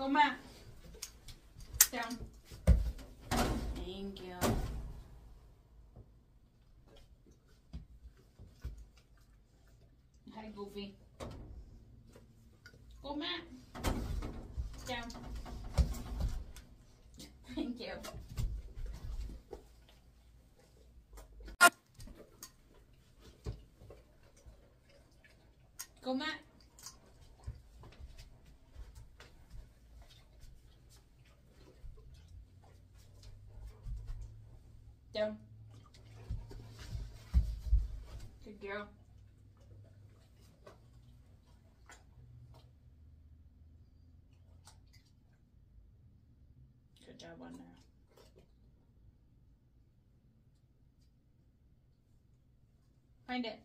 Go, Matt. Down. Thank you. Hi, Goofy. Go, Matt. Down. Thank you. Go, Matt. Down. Good girl. Good job on there. Find it.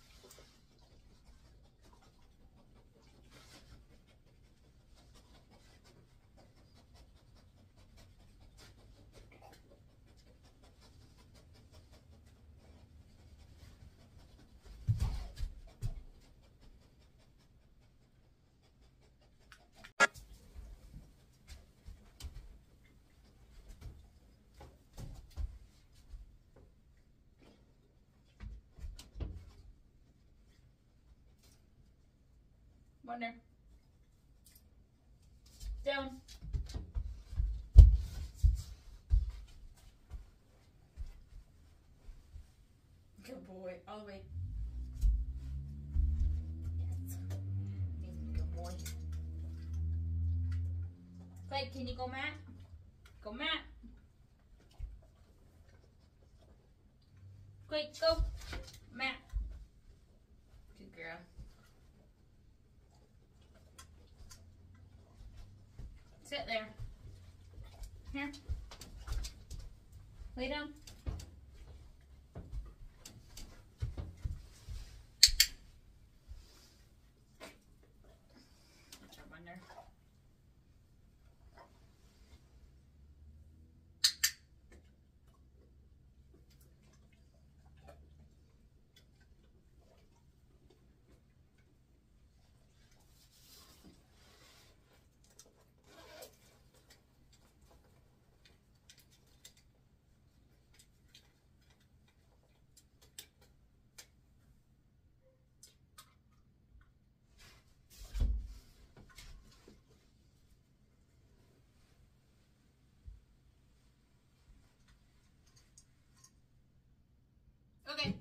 Wonder. Down. Good boy. All the way. Yes. Good boy. Clay, can you go, Matt? Go, Matt. Clay, go. Matt. Good girl. Sit there. Here. Lay down. Good job on there. Okay.